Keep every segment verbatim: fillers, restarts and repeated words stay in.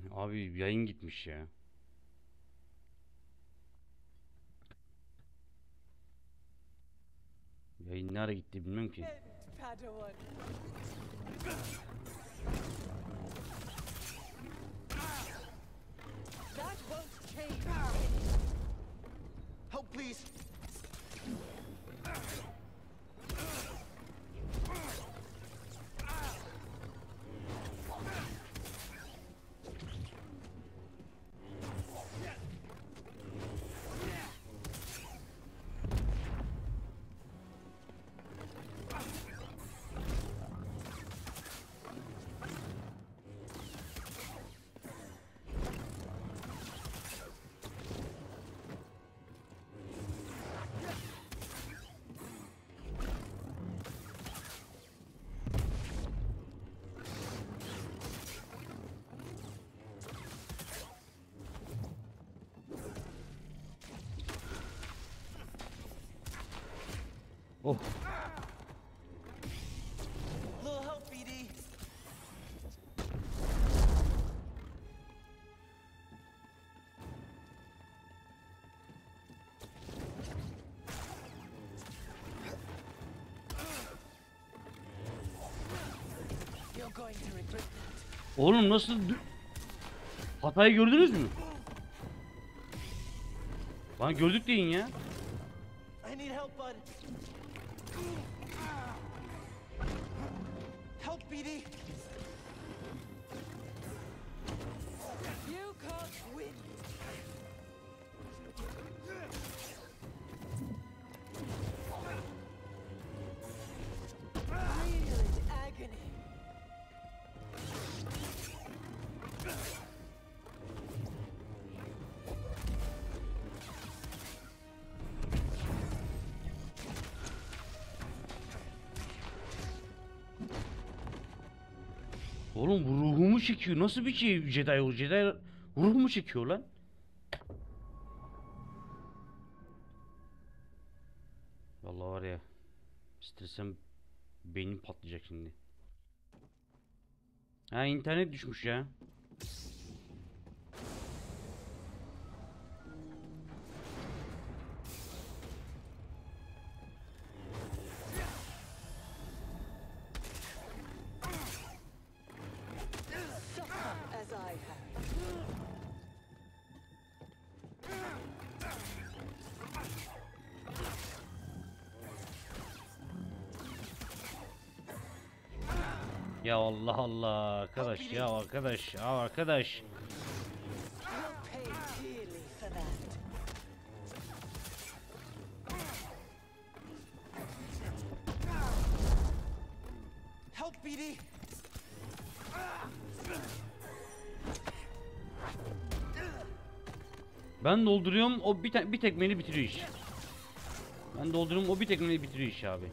Abi yayın gitmiş ya. Yayın nereye gitti bilmiyorum ki. Padawan. That won't change. Help, please. Oh. Little help, B D. You're going to regret that. Oğlum nasıl hatayı gördünüz mü? Bana gördük deyin ya. I need help, bud. Help, B D. You can't win. Real in agony. Oğlum bu ruhumu çekiyor. Nasıl bir şey Jedi o? Jedi ruhumu çekiyor lan. Vallahi var ya. İstesem beynim patlayacak şimdi. Ha internet düşmüş ya. Suffer as I have. Ya Allah Allah arkadaş ya arkadaş ya arkadaş. You'll pay dearly for that. Help, B D. Ben dolduruyorum o bir, te bir tekmeni bitiriyor iş. Ben dolduruyorum o bir tekmeni bitiriyor iş abi.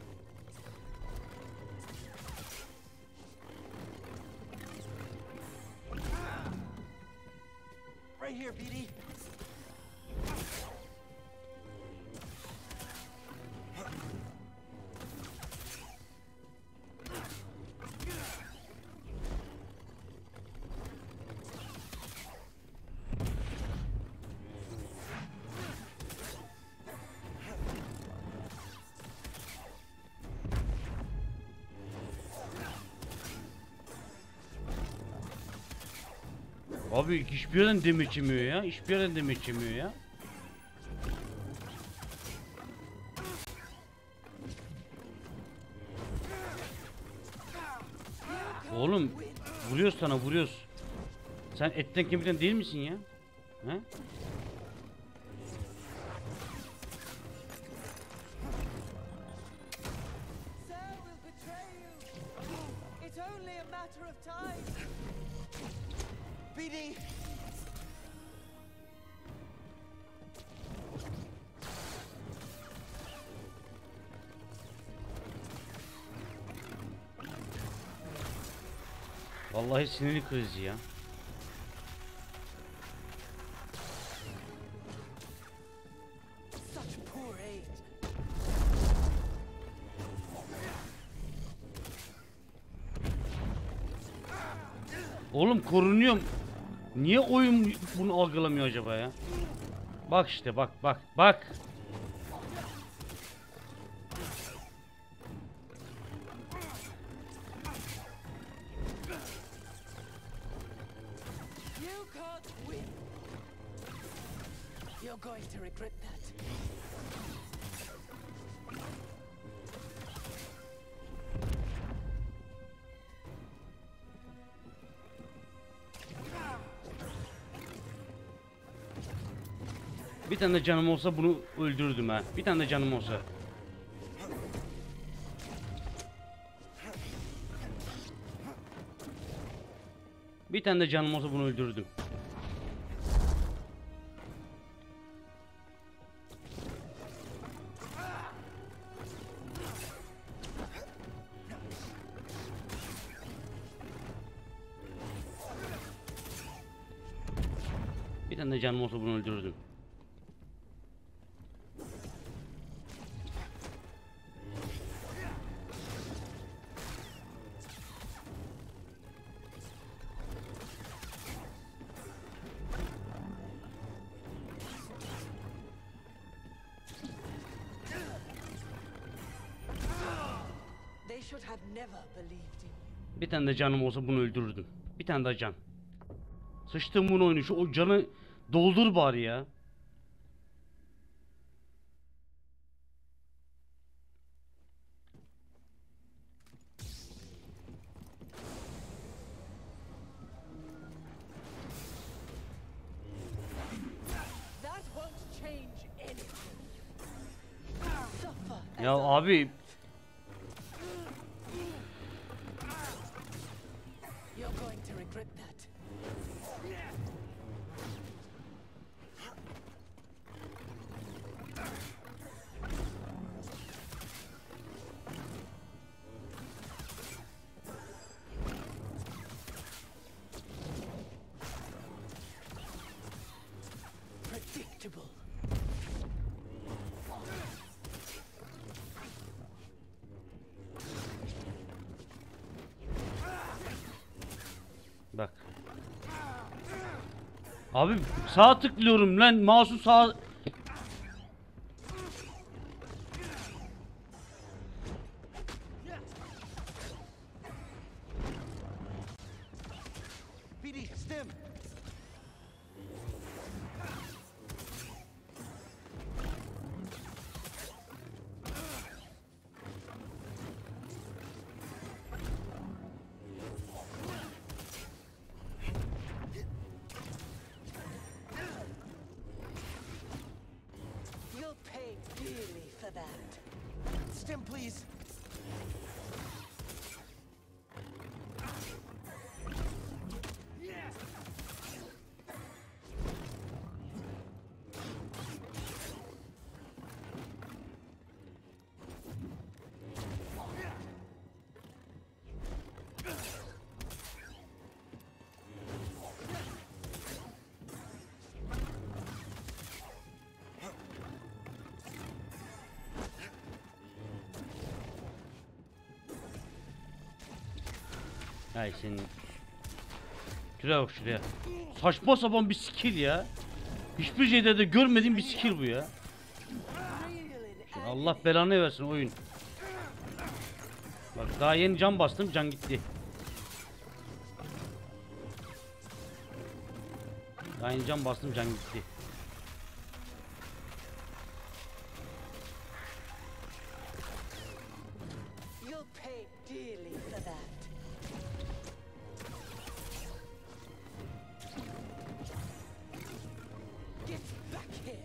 Right here, B D. Abi hiçbir yerden demeç yemiyor ya. Hiçbir yerden demeç yemiyor ya. Oğlum vuruyoruz sana vuruyoruz. Sen etten kemikten değil misin ya? He? Sir will betray you. It's only a matter of time. B D. Vallahi sinirli krizi ya. Such poor aid. Oğlum korunuyorum. Niye oyun bunu algılamıyor acaba ya? Bak işte bak bak bak. You can't win. You're going to regret that. Bir tane de canım olsa bunu öldürürdüm ha. Bir tane de canım olsa. Bir tane de canım olsa bunu öldürürdüm. Bir tane de canım olsa bunu öldürürdüm. They should have never believed in you. Bir tane de canım olsa bunu öldürürdüm. Bir tane daha can. Sıçtım bunu oyunu. Şu o canı doldur bari ya. That won't change anything. Suffer. Ya as I- abi You're going to regret that. Predictable. bak. Abi sağ tıklıyorum lan. Mouse'u sağ. B D, stim. You'll pay dearly for that. Stim, please. Hay senin. Şuraya bak şuraya. Saçma sapan bir skill ya. Hiçbir şeyde de görmediğim bir skill bu ya. Real in Allah belanı versin oyun. Bak daha yeni can bastım, can gitti. Daha yeni can bastım, can gitti. You'll pay dearly for that. Get back here.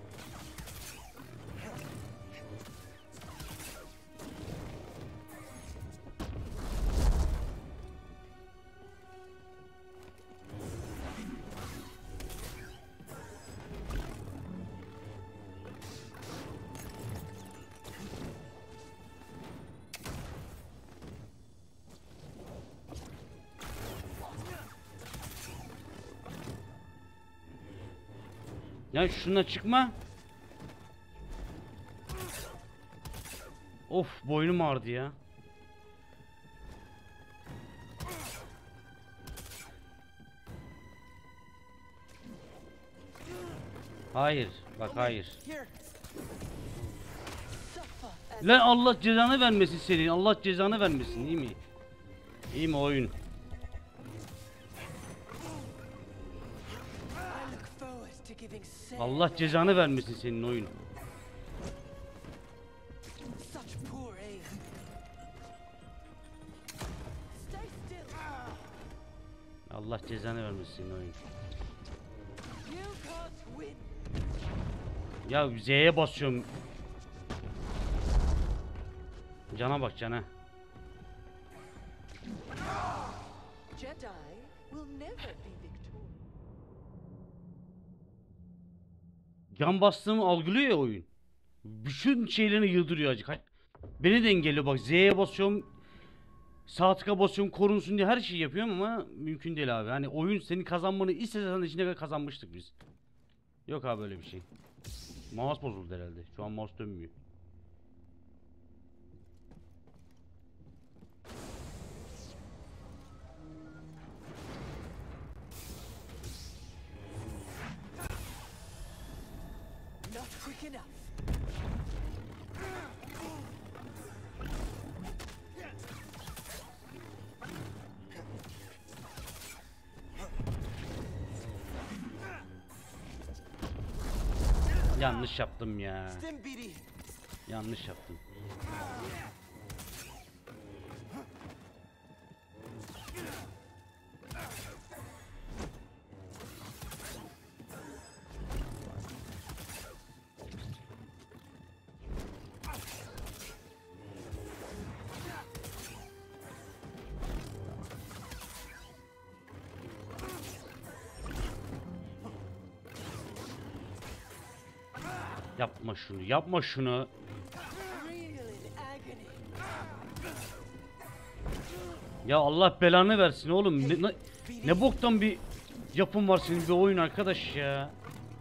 Ya şuna çıkma. Of boynum ağrıdı ya. Hayır. Bak hayır. Here. Suffer as Lan Allah cezanı vermesin senin. Allah cezanı vermesin. İyi mi? İyi mi oyun? I look forward to giving Sarah Allah cezanı vermesin senin oyun. such poor aim. Stay still. Allah cezanı vermesin senin oyun. You can't win. Ya Z'ye basıyorum. Cana bak cana. Jedi will never be victorious. Can bastığımı algılıyor ya oyun. Bütün şeylerini yıldırıyor acık. Beni de engelliyor bak. Z'ye basıyorum. Sağ tıka basıyorum korunsun diye her şeyi yapıyorum ama mümkün değil abi. Hani oyun senin kazanmanı istesen içine kadar kazanmıştık biz. Yok abi böyle bir şey. Mouse bozuldu herhalde. Şu an mouse dönmüyor. Not quick enough. Yanlış yaptım ya. Stim, B D. Yanlış yaptım. Yapma şunu, yapma şunu. Real in agony. Ya Allah belanı versin oğlum. Ne, ne, ne boktan bir yapım var senin bir oyun arkadaş ya.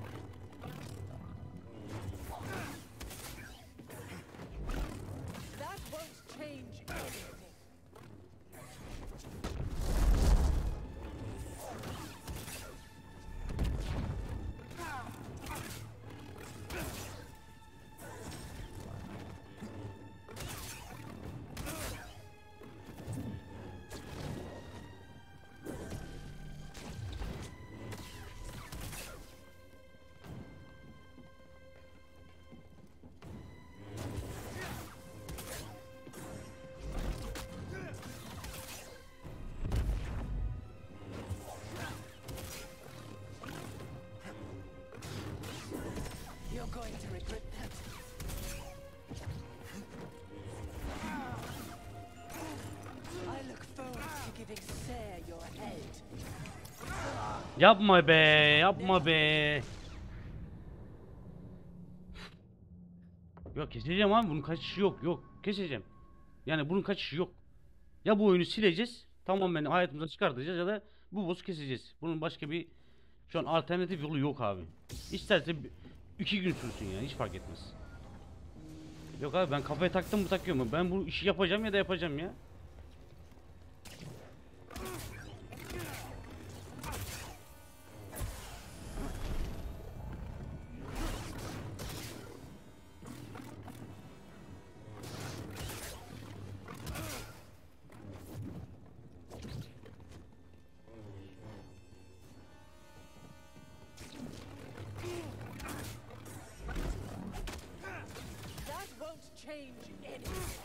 That won't change anything. You're going to regret that. I look forward to giving Sarah your head. Yapma be, yapma be. Yok keseceğim abi bunun kaçışı yok yok keseceğim. Yani bunun kaçışı yok. Ya bu oyunu sileceğiz tamamen hayatımıza çıkartacağız ya da bu boss'u keseceğiz. Bunun başka bir şu an alternatif yolu yok abi. İsterse bir- iki gün sürsün yani hiç fark etmez. Yok abi ben kafaya taktım mı takıyorum. Ben bu işi yapacağım ya da yapacağım ya. That won't change anything.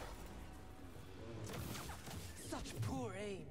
Such poor aim.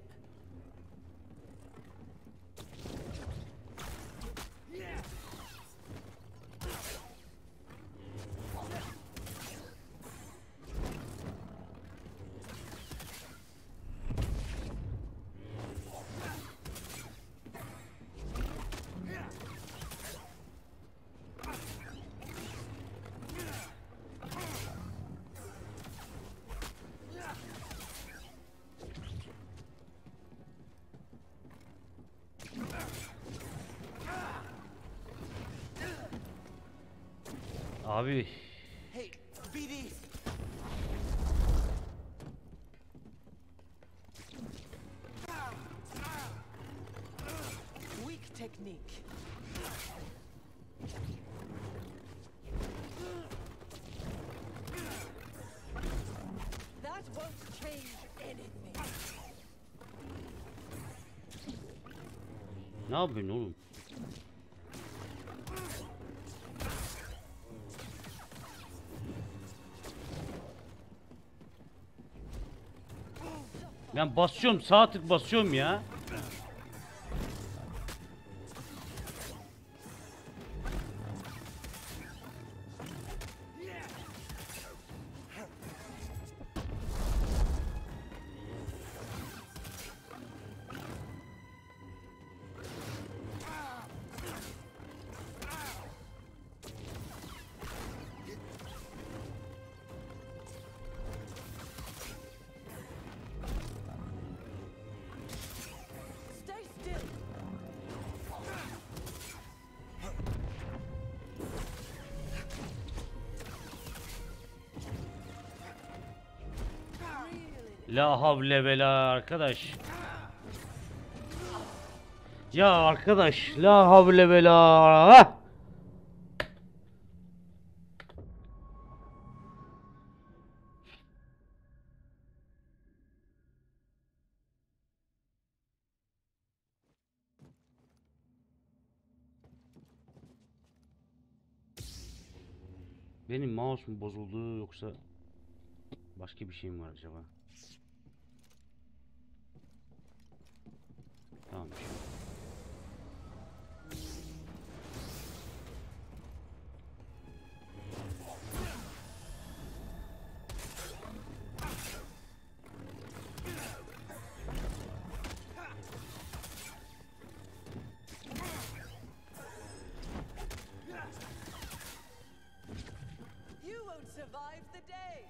Abi Hey, B D. Weak technique. Ne yapıyorsun oğlum? Ben basıyorum, sağ tık basıyorum ya. Stay still. Really? La havle ve la arkadaş. Ya arkadaş, la havle ve la. Benim mouse mu bozuldu yoksa başka bir şey mi var acaba? Tamam. You won't survive the day.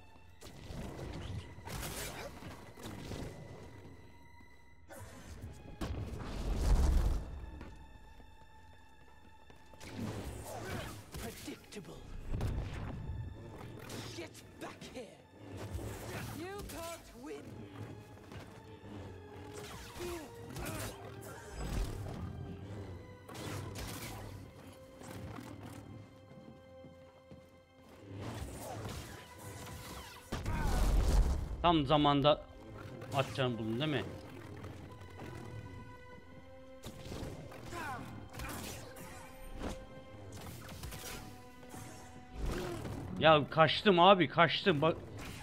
Predictable. Get back here. You can't win. Tam zamanda atacağım bunu değil mi? Ya kaçtım abi, kaçtım bak.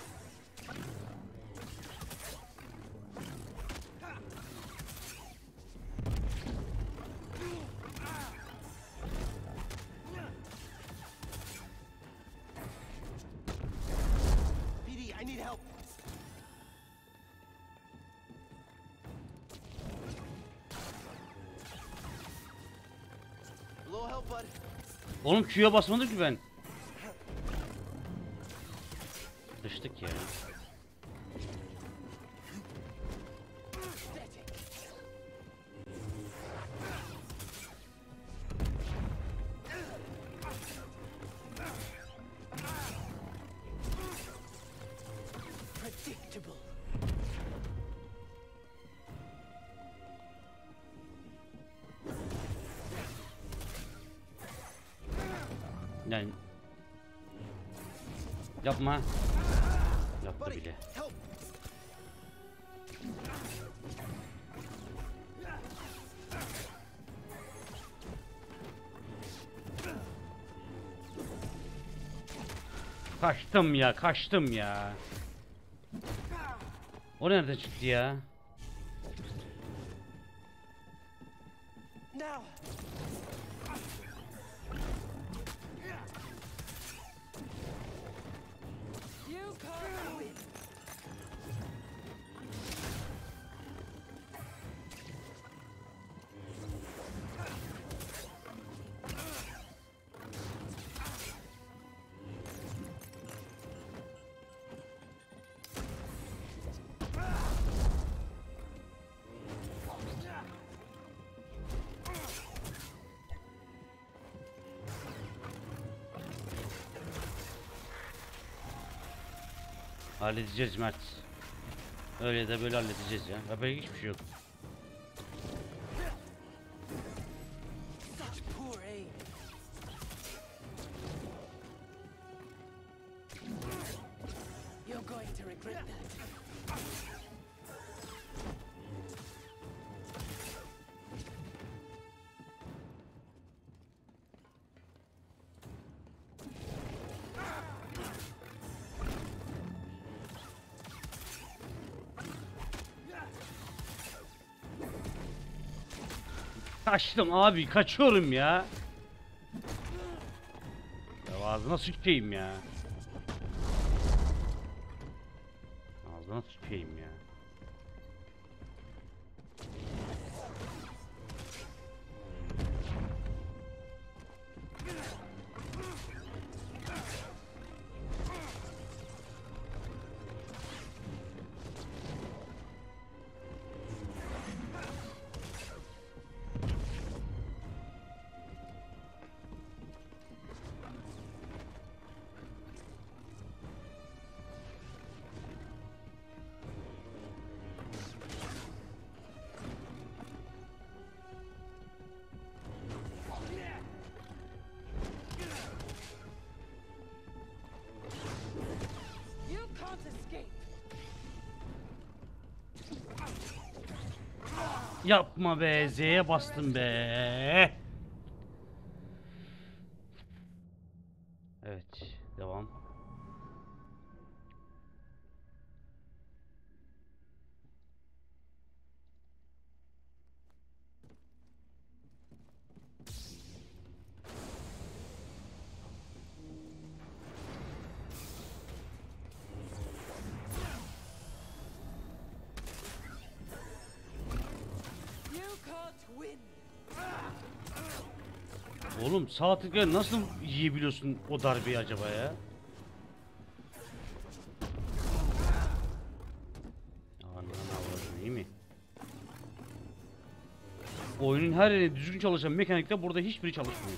B D, I need help. A little help, bud. Oğlum Q'ya basmadım ki ben. Düştük ya. Predictable. Yani yapma. Yaptı Buddy, bile. help. Kaçtım ya, kaçtım ya. O nereden çıktı ya? Now. You can't win. Halledeceğiz Mert. Öyle de böyle halledeceğiz ya. Yapacak hiçbir şey yok. Such poor aim. You're going to regret that. Kaçtım abi, kaçıyorum ya. Ya ağzına sıçayım ya. Ağzına sıçayım ya. You can't escape. Yapma be, Z'ye bastım be. Evet, devam. You can't win. Oğlum sağ tıkla nasıl yiyebiliyorsun o darbeyi acaba ya? Anam avradım, iyi mi? Oyunun her yeri düzgün çalışan mekanikte burada hiçbiri çalışmıyor.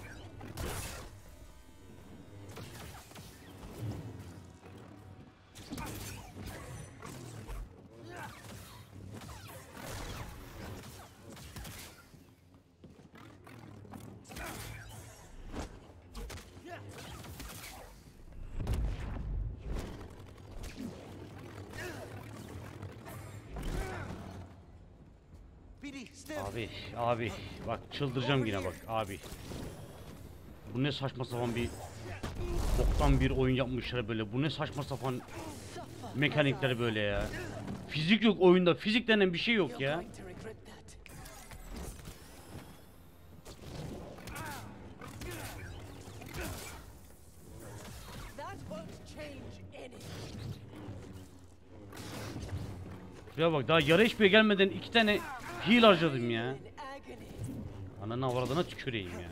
P D, Stim. Abi, abi bak çıldıracağım yine bak abi. Bu ne saçma sapan bir boktan bir oyun yapmışlar böyle. Bu ne saçma sapan mekanikler böyle ya. Fizik yok oyunda. Fizik denen bir şey yok You're ya. going to regret that. That won't change anything. Ya bak daha yarı H P'ye gelmeden iki tane heal harcadım ya. In agony. Ananı avradına tüküreyim ya.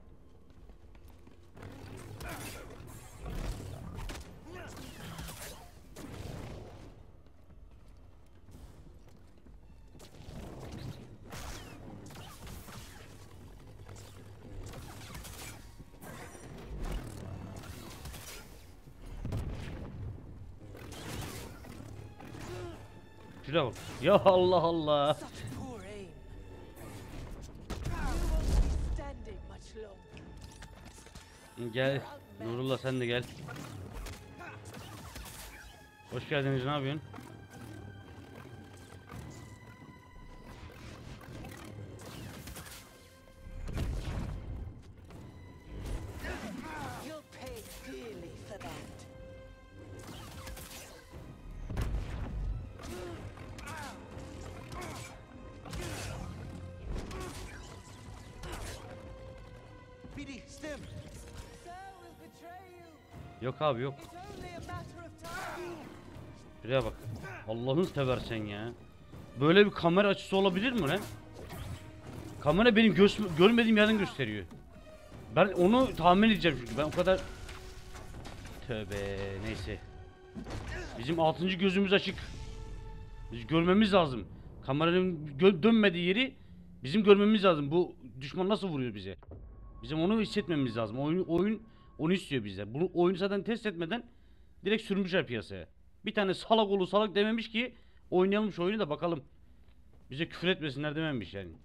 Şuraya bak. Ya Allah Allah. Such poor aim. You won't be standing much longer. Gel. Nurullah sen de gel. Hoş geldiniz, ne yapıyorsun? You'll pay dearly for that. P D, Stim. Sir will betray you. Yok abi yok. It's only a matter of time. Şuraya bak. Allah'ını seversen ya. Böyle bir kamera açısı olabilir mi lan? Kamera benim göz, görmediğim yerden gösteriyor. Ben onu tahmin edeceğim çünkü ben o kadar... Tövbe neyse. Bizim altıncı gözümüz açık. Biz görmemiz lazım. Kameranın gö- dönmediği yeri bizim görmemiz lazım. Bu düşman nasıl vuruyor bize? Bizim onu hissetmemiz lazım. Oyun, oyun onu istiyor bizden. Bunu oyunu zaten test etmeden direkt sürmüşler piyasaya. Bir tane salak oğlu salak dememiş ki oynayalım şu oyunu da bakalım. Bize küfür etmesinler dememiş yani.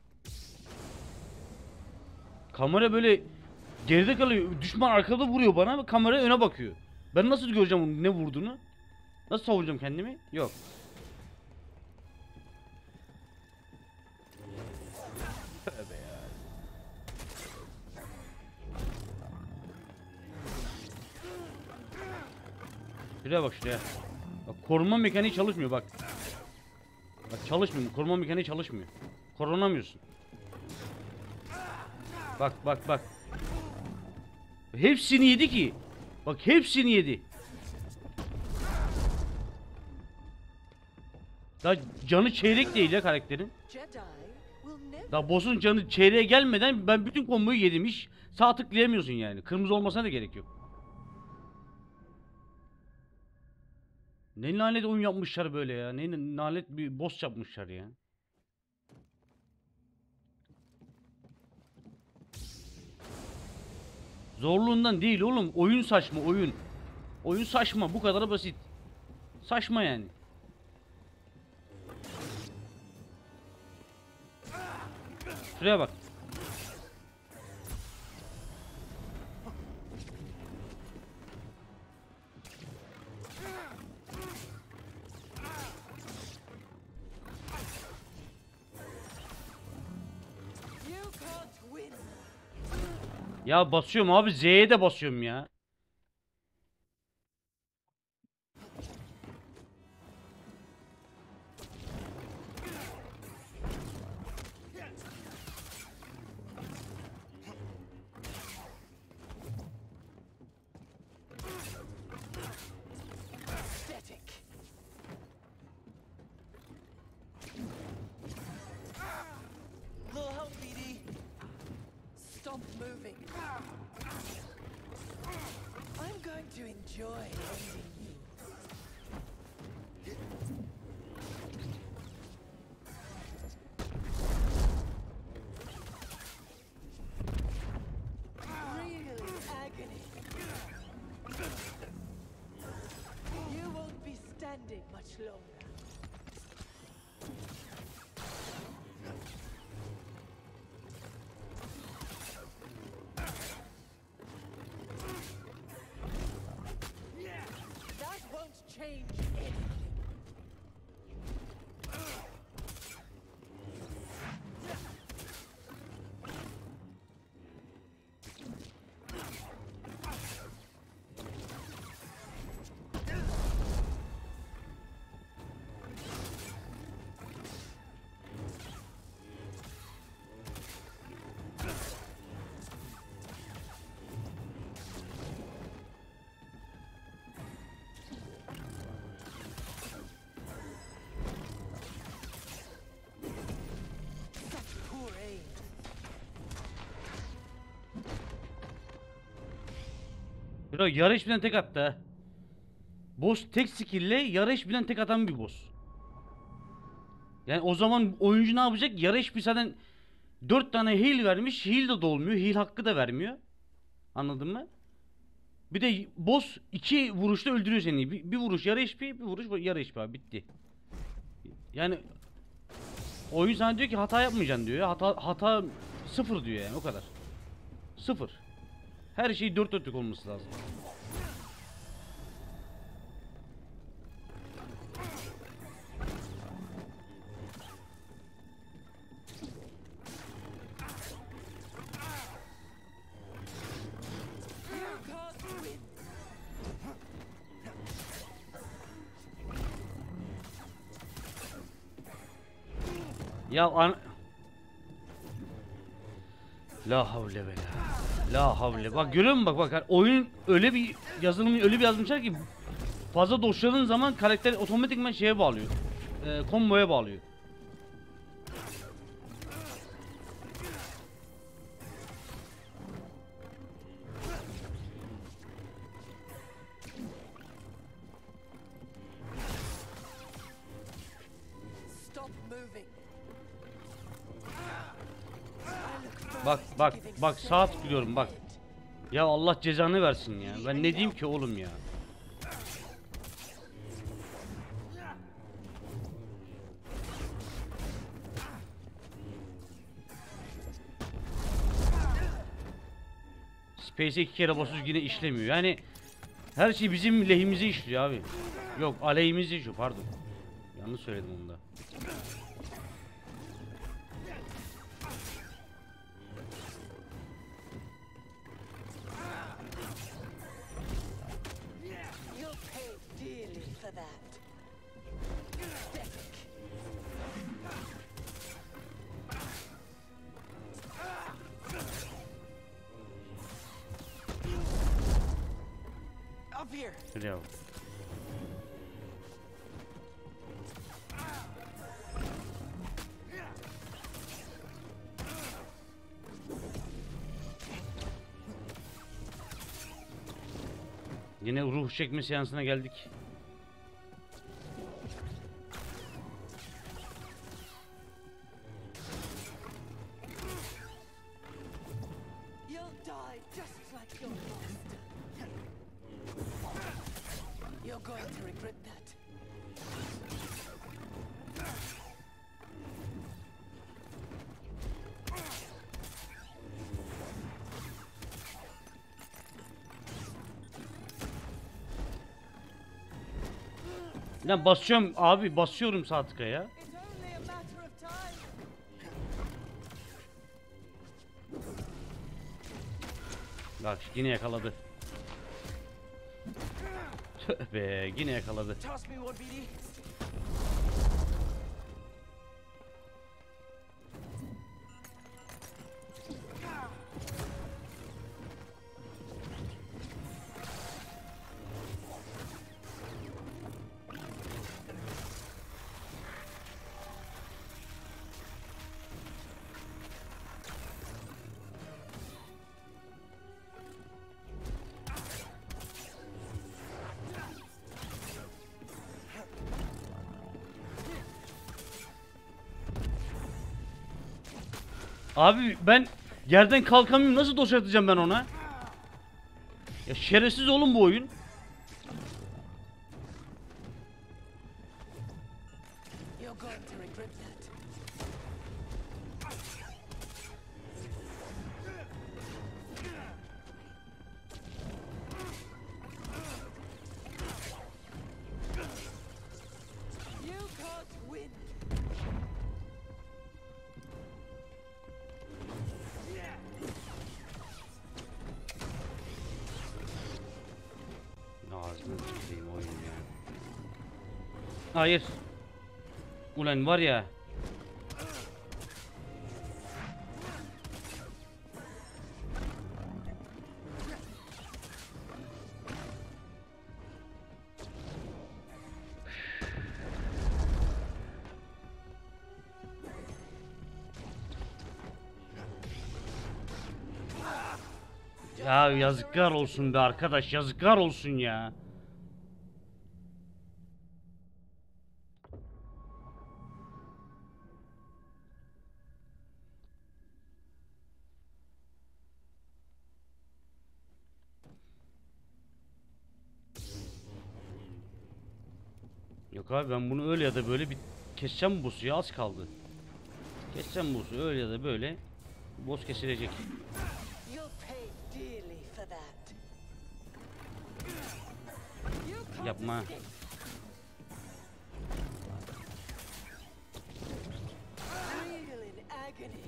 Kamera böyle geride kalıyor. Düşman arkada vuruyor bana ve kamera öne bakıyor. Ben nasıl göreceğim onun ne vurduğunu? Nasıl savunacağım kendimi? Yok. Tövbe ya. Şuraya bak şuraya. Bak koruma mekaniği çalışmıyor bak. Bak çalışmıyor. Koruma mekaniği çalışmıyor. Korunamıyorsun. Bak bak bak. Hepsini yedi ki. Bak hepsini yedi. Daha canı çeyrek değil ya karakterin. Jedi will never. Daha boss'un canı çeyreğe gelmeden ben bütün komboyu yedim, hiç sağ tıklayamıyorsun yani. Kırmızı olmasına da gerek yok. Ne lanet oyun yapmışlar böyle ya. Ne lanet bir boss yapmışlar ya. Zorluğundan değil oğlum. Oyun saçma oyun. Oyun saçma, bu kadar basit. Saçma yani. Şuraya bak. You can't win. Ya basıyorum abi, Z'ye de basıyorum ya. Pathetic. Little help, B D. Stop moving. I'm going to enjoy ending you. Real agony. You won't be standing much longer. That won't change anything. Such poor aim. Bro yarış bilen tek attı ha. Boss tek skill'le yarış bilen tek atan bir boss. Yani o zaman oyuncu ne yapacak? Yarış bir zaten dört tane heal vermiş. Heal de dolmuyor. Heal hakkı da vermiyor. Anladın mı? Bir de boss iki vuruşta öldürüyor seni. Bir, bir vuruş yarı H P, bir vuruş yarı H P abi, bitti. Yani oyun sana diyor ki hata yapmayacaksın diyor. Hata hata sıfır diyor yani, o kadar. Sıfır. Her şey dört dörtlük olması lazım. You can't win. Ya an... La havle ve la. La havle. Bak görüyor musun, bak bak. Yani oyun öyle bir yazılımı öyle bir yazmışlar ki fazla doşladığın zaman karakter otomatikman şeye bağlıyor. E, komboya bağlıyor. Stop moving. I look forward Bak to bak giving bak, Seth sağ a tıklıyorum bak. head. Ya Allah cezanı versin ya. Ben ne diyeyim ki oğlum ya. Space'e iki kere basıyoruz yine işlemiyor. Yani her şey bizim lehimize işliyor abi. Yok, aleyhimize işliyor, pardon. Yanlış söyledim onu da. You'll pay dearly for that. Pathetic. Here. Şuraya bak. Yine ruh çekme seansına geldik. You'll die just like your master. You're going to regret that. Lan basıyorum abi, basıyorum sağ tıka ya. It's only a matter of time. Bak yine yakaladı. Tövbe, yine yakaladı. Toss me one, B D. Abi ben yerden kalkamıyorum, nasıl doş atacağım ben ona? Ya şerefsiz oğlum bu oyun. You're going to regret that. You can't win. Ağzına tüküreyim oyun ya. Hayır. Ulan var ya. Ya yazıklar olsun be arkadaş, yazıklar olsun ya. Yok abi, ben bunu öyle ya da böyle bir keseceğim, bu boss'u ya, az kaldı. Keseceğim bu boss'u öyle ya da böyle, boss kesilecek. You'll pay dearly for that. You can't Yapma. escape. Reel in agony.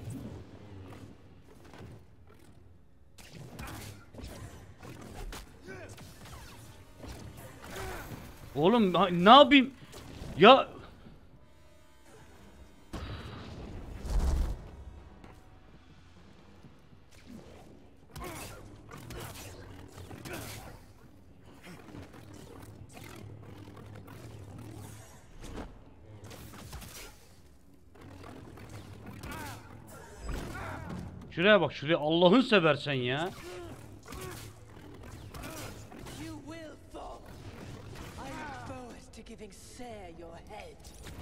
Oğlum ha- ne yapayım? Ya şuraya bak, şuraya, Allah'ın seversen ya. You will fall. I look forward to giving Sare your head.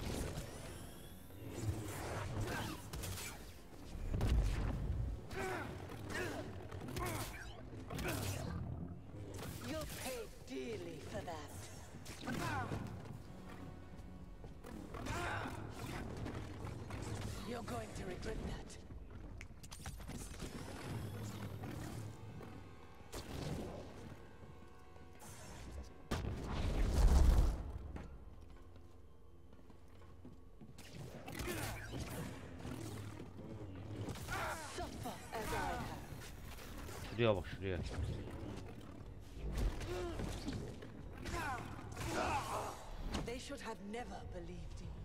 You'll pay dearly for that. You're going to regret that. Suffer as I have. Şuraya bak, şuraya. They should have never believed in you.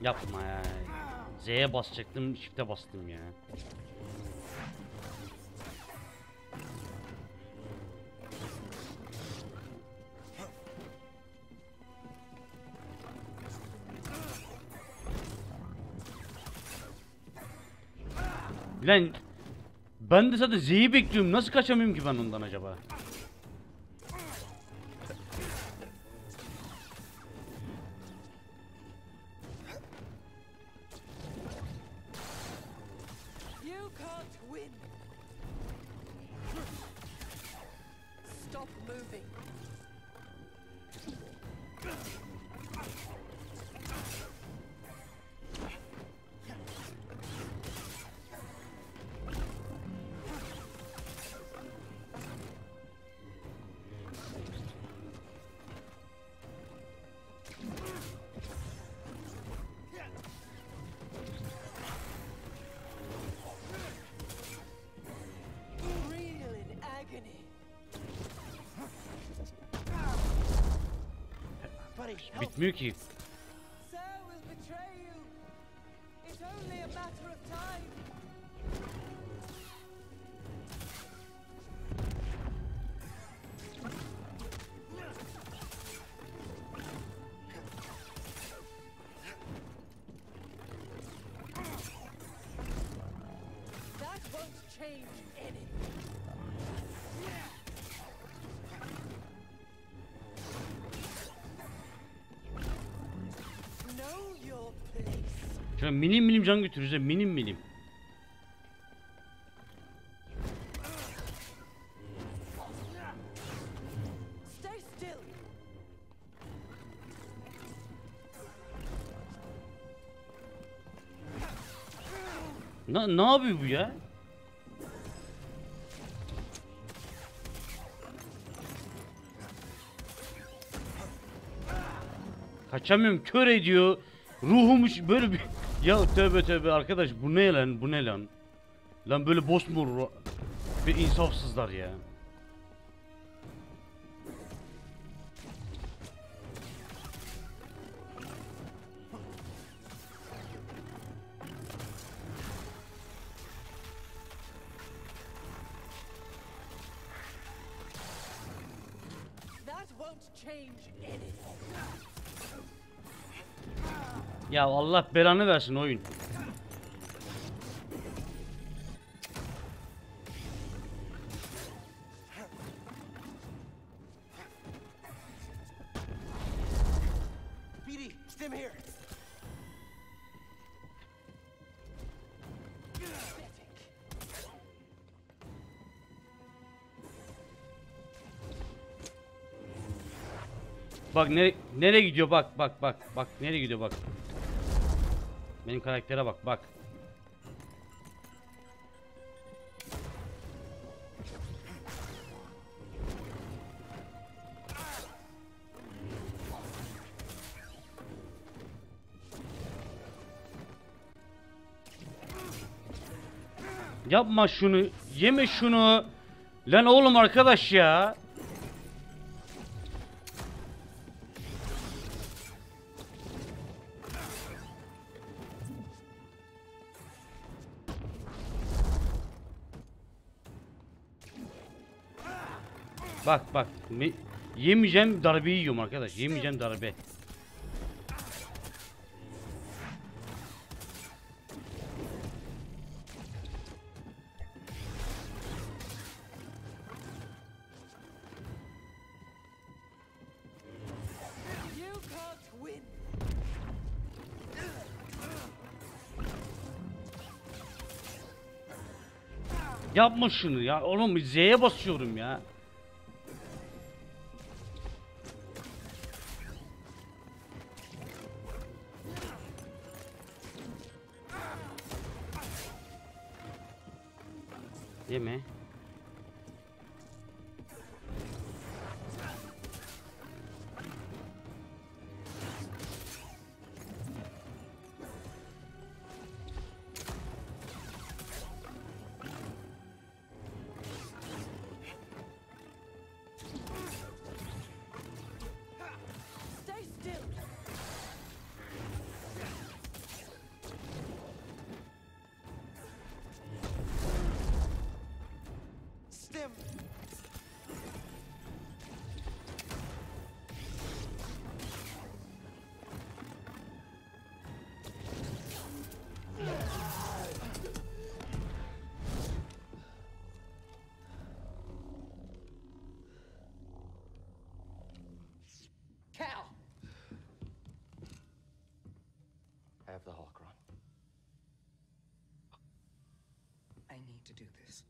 Yapma ya. Z'ye basacaktım, shift'e bastım ya. Lan ben de zaten Z'yi bekliyorum. Nasıl kaçamıyorum ki ben ondan acaba? You can't win. Stop moving. Real in agony. Buddy, help. Bitmiyor ki. Sir will betray you. It's only a matter of time. That won't change anything. Know your place. Şöyle milim milim can götürürüz ya, milim milim. Stay still. Na, ne yapıyor bu ya? Kaçamıyorum, kör ediyor. Ruhumu ş- böyle bir... Ya tövbe tövbe arkadaş, bu ne lan, bu ne lan? Lan böyle boss mu olur? Ve insafsızlar ya. That won't change anything. Ya Allah belanı versin oyun. B D, stim here. Bak nere nereye gidiyor, bak bak bak bak nereye gidiyor, bak. Benim karaktere bak bak. Yapma şunu, yeme şunu. Lan oğlum arkadaş ya. Bak bak, me- yemeyeceğim darbeyi yiyorum arkadaş, yemeyeceğim darbe. You can't win. Yapma şunu ya oğlum, Z'ye basıyorum ya. Yeme. Stay still. to do this.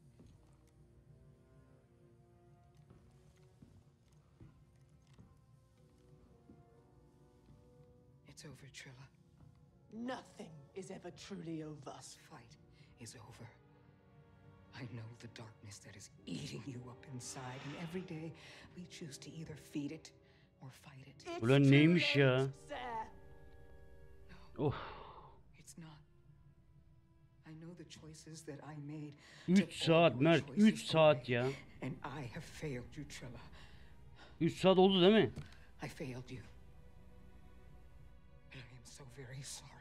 It's over, Trilla. Nothing is ever truly over. This fight is over. I know the darkness that is eating you up inside, and every day we choose to either feed it or fight it. It's Ulan too neymiş ya? late, sir. Of. It's not. I know the choices that I made. üç took all saat your Mert. choices üç saat away, ya. And I have failed you, Trilla. üç saat oldu değil mi? I failed you. And I am so very sorry.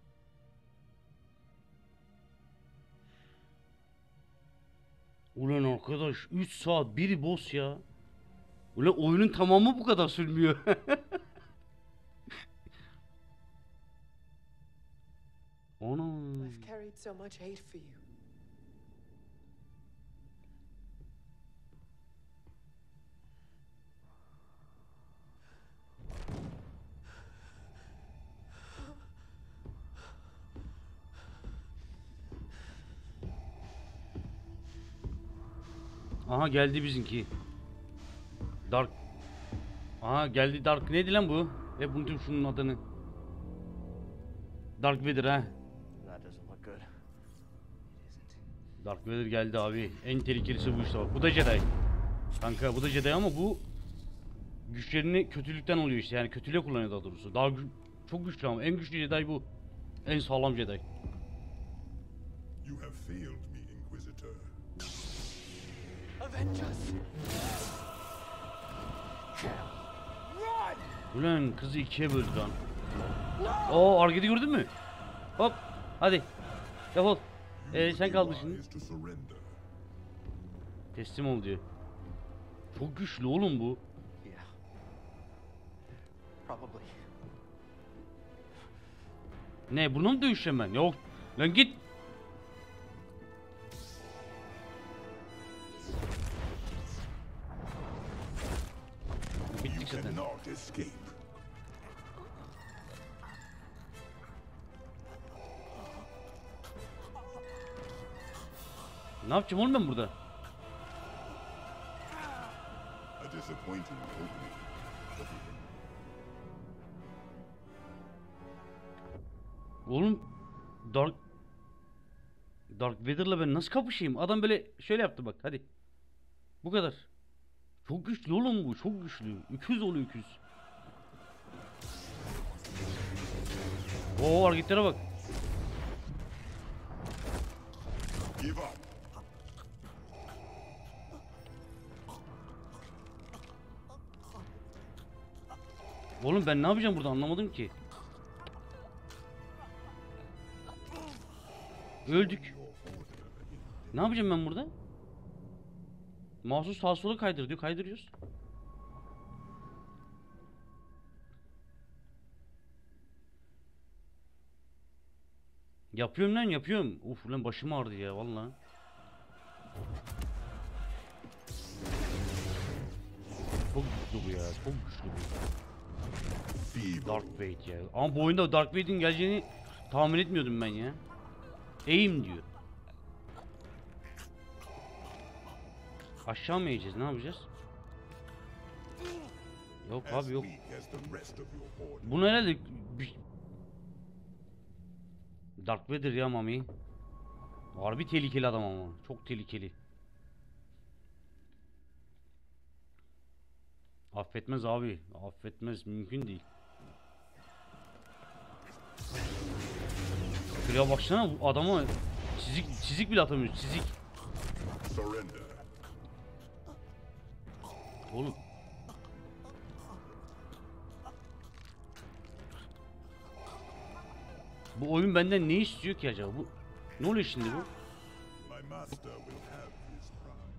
Ulan arkadaş üç saat biri boss ya. Ulan oyunun tamamı bu kadar sürmüyor. Ana. I've carried so much hate for you. Aha geldi bizimki. Dark. Aha geldi Dark. Neydi lan bu? Hep unutuyorum şunun adını. Dark Vader ha. That doesn't look good. It isn't. Dark Vader geldi abi. En tehlikelisi bu işte. Bu da Jedi. Kanka bu da Jedi ama bu güçlerini kötülükten alıyor işte. Yani kötülüğe kullanıyor daha doğrusu. Daha gü- çok güçlü ama en güçlü Jedi bu. En sağlam Jedi. You have failed me, Inquisitor. Avengers! Ulan kızı ikiye böldü lan. Oo hareketi gördün mü? Hop hadi. Defol. Ee, sen kaldın şimdi. Wise to surrender. Teslim ol diyor. Çok güçlü oğlum bu. Yeah. Probably. Ne bunu mu dövüşeceğim ben? Yok. Lan git. You Bittik zaten. cannot escape. Ne yapacağım oğlum ben burada? A disappointing opening. Oğlum Dark Dark Vader'la ben nasıl kapışayım? Adam böyle şöyle yaptı bak hadi. Bu kadar. Çok güçlü oğlum bu. Çok güçlü. Öküz oluyor öküz. Oo hareketlere bak. Give up. Oğlum ben ne yapacağım burada anlamadım ki. Öldük. Ne yapacağım ben burada? Mouse'u sağa sola kaydır diyor. Kaydırıyoruz. Yapıyorum lan yapıyorum. Uf lan başım ağrıdı ya vallahi. Çok güçlü bu ya. Çok güçlü bu. Feeble. Dark Vader ya. Ama bu oyunda Dark Vader'in geleceğini tahmin etmiyordum ben ya. Aim diyor. Aşağı mı yiyeceğiz? Ne yapacağız? Yok As abi yok. weak as the rest of your order. Bunu herhalde bir... Dark Vader ya Mami. Harbi tehlikeli adam ama. Çok tehlikeli. Affetmez abi. Affetmez. Mümkün değil. Şuraya baksana bu adama çizik çizik bile atamıyor. Çizik. Surrender. Oğlum. Bu oyun benden ne istiyor ki acaba? Bu ne oluyor şimdi bu? My master will have his pride.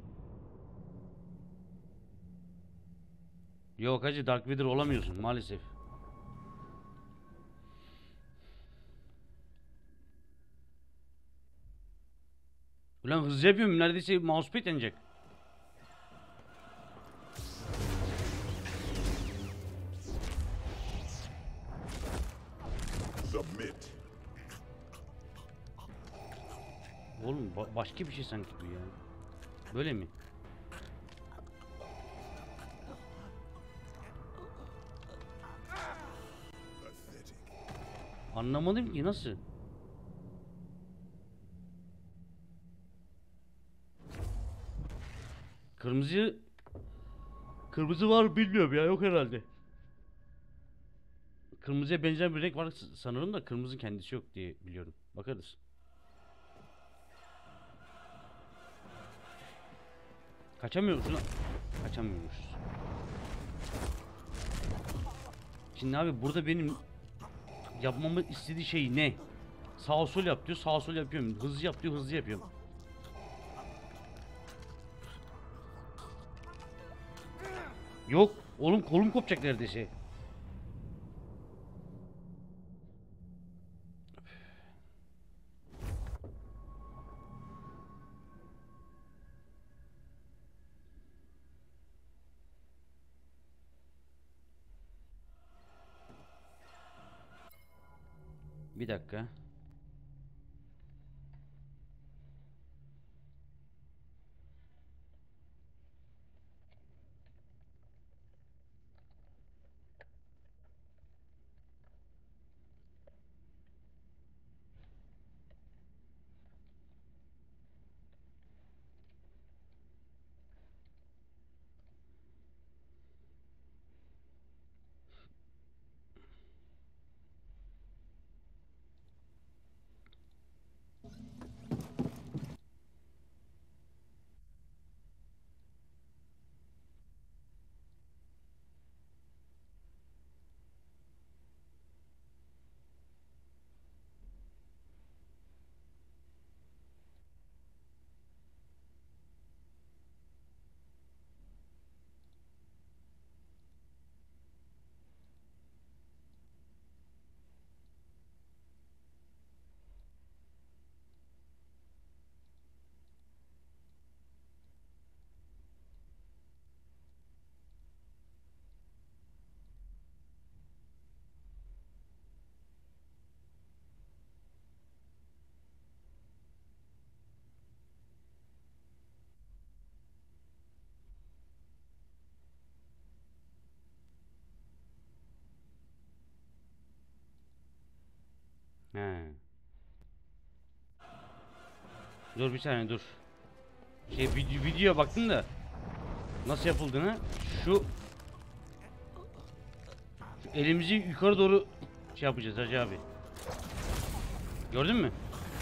Yok hacı Dark Vader olamıyorsun maalesef. Ulan hızlı yapıyorum neredeyse mousepad yanacak. Submit. Oğlum oğlum. Ba- başka bir şey sanki bu ya. Böyle mi? Pathetic. Anlamadım ki nasıl? Kırmızı Kırmızı var bilmiyorum ya, yok herhalde. Kırmızıya benzer bir renk var sanırım da kırmızı kendisi yok diye biliyorum. Bakarız. Kaçamıyor musun lan? Kaçamıyormuşuz. Şimdi abi burada benim yapmamı istediği şey ne? Sağ sol yap diyor, sağ sol yapıyorum. Hızlı yap diyor, hızlı yapıyorum. Yok, oğlum kolum kopacak neredeyse. Bir dakika. He. Dur bir saniye dur. Şey video, videoya baktım da nasıl yapıldığını şu, şu elimizi yukarı doğru şey yapacağız Hacı abi. Gördün mü?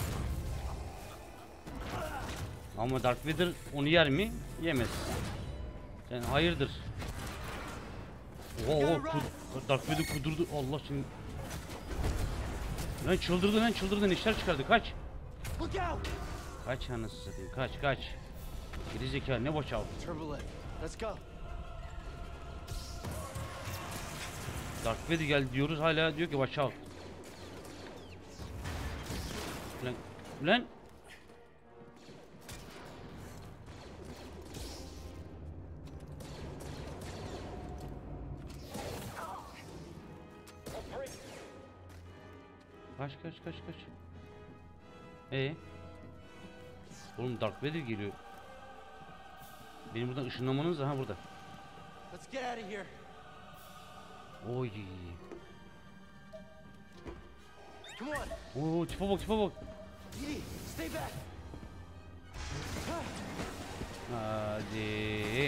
Ama Darth Vader onu yer mi? Yemez. Yani hayırdır? Oha oha kud- Darth Vader kudurdu. Allah şimdi. Lan çıldırdı lan çıldırdı, işler çıkardı, kaç. Look out! Kaç anasını satayım, kaç kaç. Geri zekalı ne boş al. Turbo lift. Let's go. Darth Vader geldi diyoruz, hala diyor ki watch out. Ulan, ulan. Kaç kaç kaç kaç. Ee? Oğlum Darth Vader geliyor. Benim buradan ışınlamanız da ha burada. Let's get out of here. Oy. Come on. Oo tipe bak tipe bak. Edie, stay back. Hadi.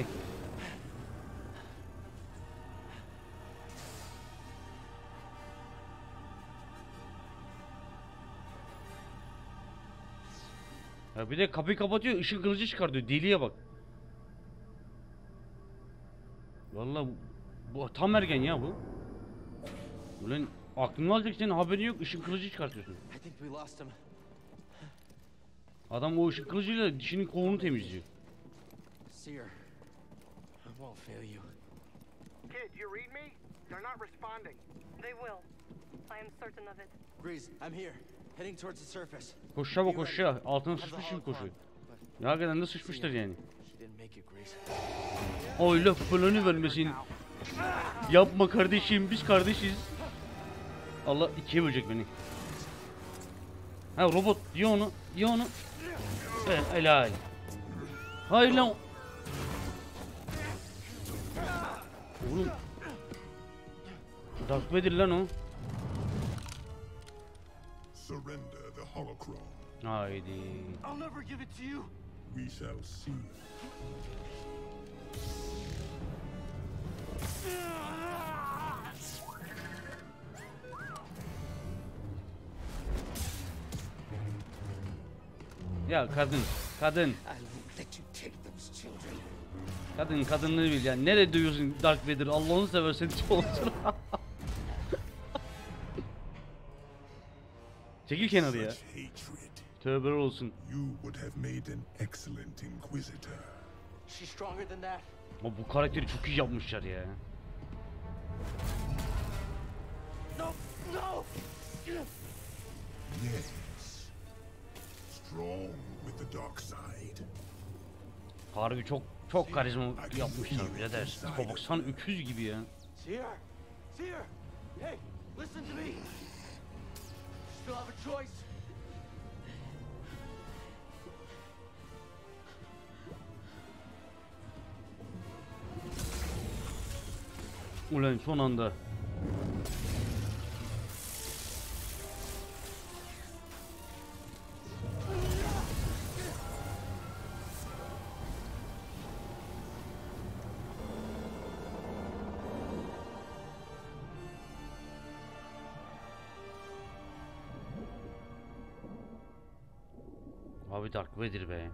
Ya bir de kapıyı kapatıyor, ışın kılıcı çıkartıyor. Deliye bak. Vallahi bu, bu tam ergen ya bu. Ulan aklını alacak, senin haberin yok, ışın kılıcı çıkartıyorsun. I think we lost him. Adam o ışın kılıcıyla dişinin kovunu temizliyor. Seer. I won't fail you. Kid, you read me? They're not responding. They will. I am certain of it. Grease, I'm here. Heading towards the surface. Koş çabuk koş ya. Altına sıçmış gibi koşuyor. Ya hakikaten de sıçmıştır yani. She didn't make it, Grease. Oy laf falan vermesin. Yapma kardeşim, biz kardeşiz. Allah ikiye bölecek beni. Ha robot diyor onu. Ye onu. Evet, helal. Hayır lan. Oğlum. Darth Vader lan o. Surrender the holocron. Haydi. I'll never give it to you. We shall see. Ya kadın, kadın, I won't let you take those children. kadın kadınlığı bil yani. Nereye duyuyorsun Darth Vader? Allah'ını seversen hiç olsun. Çekil kenarı ya. Such hatred. Tövbeler olsun. You would have made an excellent inquisitor. She's stronger than that. Ama bu karakteri çok iyi yapmışlar ya. No, no. Yes. Strong with the dark side. Harbi çok çok karizma yapmışlar birader. Baksana öküz gibi ya. Seer, Seer. Hey, listen to me. Still have a choice. Ulan son anda. Abi Dark Vader be.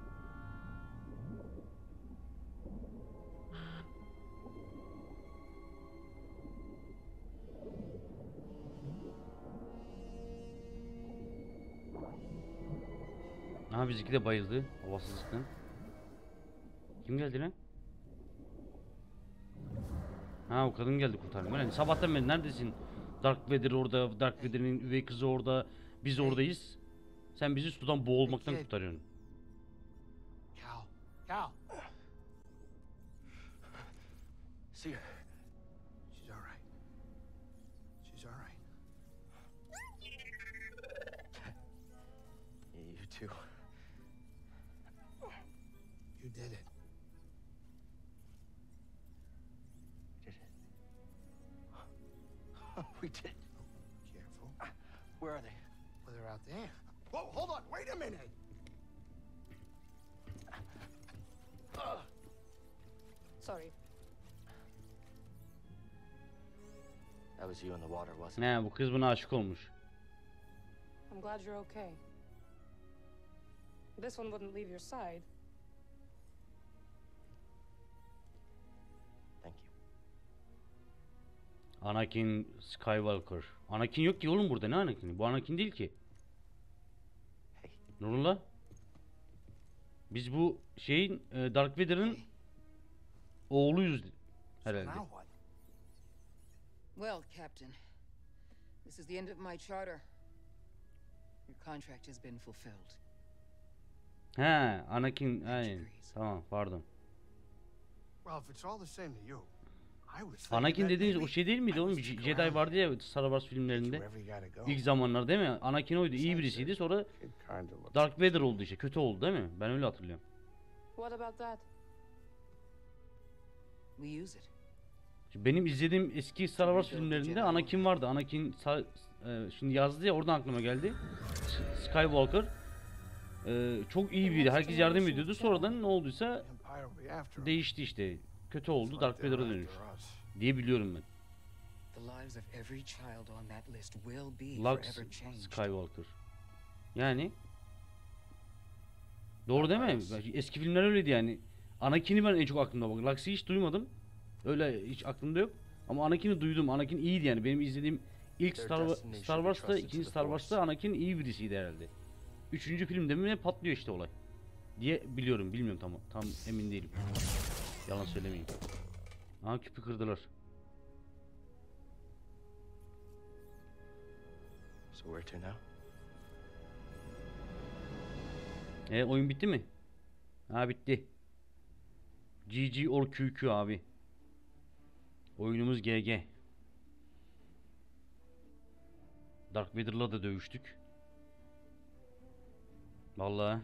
Aha bizimki de bayıldı havasızlıktan. Kim geldi lan? Ha o kadın geldi kurtarmaya. Yani sabahtan beri neredesin? Dark Vader orada, Dark Vader'in üvey kızı orada, biz oradayız. Sen bizi sudan boğulmaktan kurtarıyorsun. Cal, Cal. Seer. She's all right. She's all right. You too. You did it. Did it. We did. Careful. Where are they? Well, they're out there. Whoa, hold on. Wait a minute. Sorry. That was you in the water, wasn't it? Ne bu kız buna aşık olmuş. I'm glad you're okay. This one wouldn't leave your side. Thank you. Anakin Skywalker. Anakin yok ki oğlum burada, ne Anakin? Bu Anakin değil ki. Hey. Nurullah. Biz bu şeyin e, Dark Vader'ın oğluyuz herhalde. Now what? Well, Captain, this is the end of my charter. Your contract has been fulfilled. He, Anakin, aynen. Tamam, pardon. Well, if it's all the same to you, I was thinking Anakin that dediğiniz maybe o şey değil miydi I oğlum? would Je- stick Jedi around vardı ya Star Wars get filmlerinde. you wherever you gotta go. İlk zamanlar değil mi? Anakin oydu, iyi birisiydi. Sonra It kinda looks Dark Vader oldu işte. Kötü oldu değil mi? Ben öyle hatırlıyorum. What about that? We use it. Şimdi benim izlediğim eski Star Wars filmlerinde Anakin vardı. Anakin sa- e, şimdi yazdı ya, oradan aklıma geldi. S- Skywalker. E, çok iyi biri. Herkes yardım ediyordu. Sonradan ne olduysa Empire will be after us. değişti işte. Kötü oldu. Like Dark they're Vader'a after dönüş. us. Diye biliyorum ben. The lives of every child on that list will be Lux forever changed. Skywalker. Yani doğru değil mi? Eski filmler öyleydi yani. Anakin'i ben en çok aklımda bak. Lux'ı hiç duymadım. Öyle hiç aklımda yok. Ama Anakin'i duydum. Anakin iyiydi yani. Benim izlediğim ilk Star, Star Wars'ta, ikinci Star Wars'ta Anakin iyi birisiydi herhalde. Üçüncü filmde mi ne patlıyor işte olay. Diye biliyorum. Bilmiyorum tam tam emin değilim. Yalan söylemeyeyim. Aha, küpü kırdılar. So where to now? E oyun bitti mi? Ha, bitti. G G or Q Q abi. Oyunumuz G G. Dark Vader'la da dövüştük. Vallahi.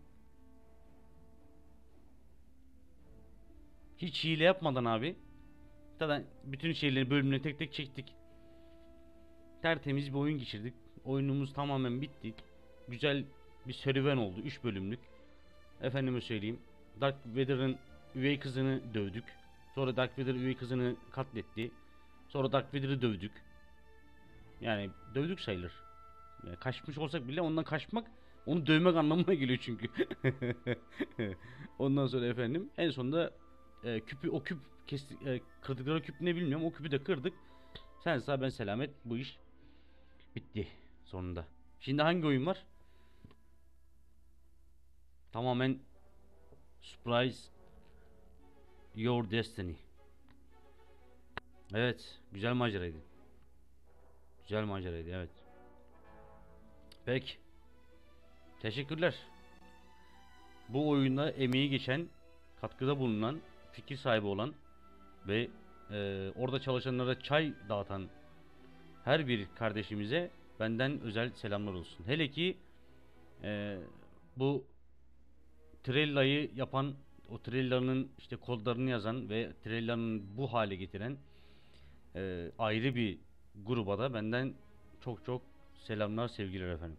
Hiç hile yapmadan abi. Zaten bütün şeyleri bölümüne tek tek çektik. Tertemiz bir oyun geçirdik. Oyunumuz tamamen bitti. Güzel bir serüven oldu. üç bölümlük. Efendime söyleyeyim. Dark Vader'ın üvey kızını dövdük. Sonra Dark Vader üvey kızını katletti. Sonra Dark Vader'ı dövdük. Yani dövdük sayılır. Yani kaçmış olsak bile ondan kaçmak onu dövmek anlamına geliyor çünkü. Ondan sonra efendim en sonunda e, küpü o küp kesti, e, kırdıkları küp ne bilmiyorum, o küpü de kırdık. Sen sağ ben selamet, bu iş bitti sonunda. Şimdi hangi oyun var? Tamamen surprise your destiny. Evet, güzel maceraydı. Güzel maceraydı, evet. Peki. Teşekkürler. Bu oyunda emeği geçen, katkıda bulunan, fikir sahibi olan ve e, orada çalışanlara çay dağıtan her bir kardeşimize benden özel selamlar olsun. Hele ki e, bu Trella'yı yapan, o Trella'nın işte kodlarını yazan ve Trella'nın bu hale getiren e, ayrı bir gruba da benden çok çok selamlar, sevgiler efendim.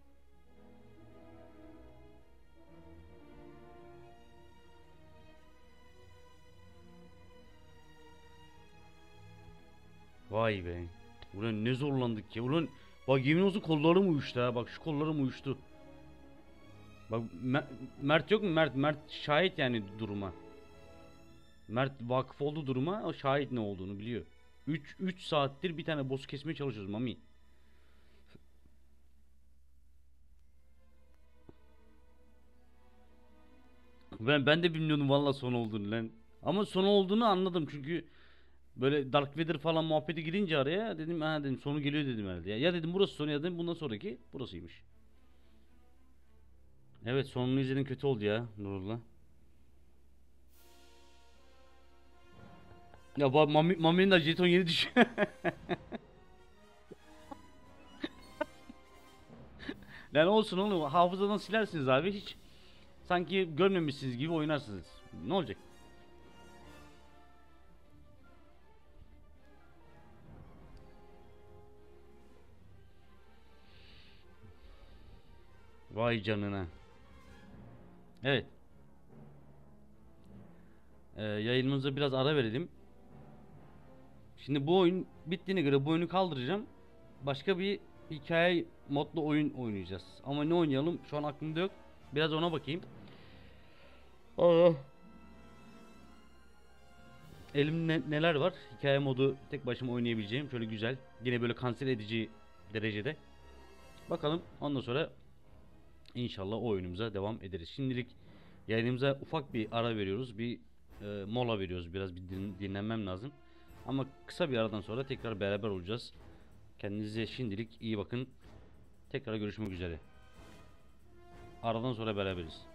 Vay be. Ulan ne zorlandık ya. Ulan bak yemin olsun kollarım uyuştu ha. Bak şu kollarım uyuştu. Bak Mer- Mert yok mu? Mert Mert şahit yani duruma. Mert vakıf oldu duruma. O şahit ne olduğunu biliyor. üç üç saattir bir tane boss kesmeye çalışıyoruz Mami. Ben ben de bilmiyordum valla son olduğunu lan. Ama son olduğunu anladım çünkü böyle Dark Vader falan muhabbeti girince araya dedim ha dedim sonu geliyor dedim herhalde. Ya, ya dedim burası sonu ya dedim bundan sonraki burasıymış. Evet sonunu izledim, kötü oldu ya Nurullah. Ya bak Mami, Mami'nin de jeton yeni düşüyor. Lan olsun oğlum, hafızadan silersiniz abi, hiç sanki görmemişsiniz gibi oynarsınız. Ne olacak? Vay canına. Evet. Ee, yayınımıza biraz ara verelim. Şimdi bu oyun bittiğine göre bu oyunu kaldıracağım. Başka bir hikaye modlu oyun oynayacağız. Ama ne oynayalım şu an aklımda yok. Biraz ona bakayım. Aa. Elimde neler var? Hikaye modu tek başıma oynayabileceğim. Şöyle güzel. Yine böyle kanser edici derecede. Bakalım ondan sonra İnşallah o oyunumuza devam ederiz. Şimdilik yayınımıza ufak bir ara veriyoruz. Bir e, mola veriyoruz. Biraz bir din, dinlenmem lazım. Ama kısa bir aradan sonra tekrar beraber olacağız. Kendinize şimdilik iyi bakın. Tekrar görüşmek üzere. Aradan sonra beraberiz.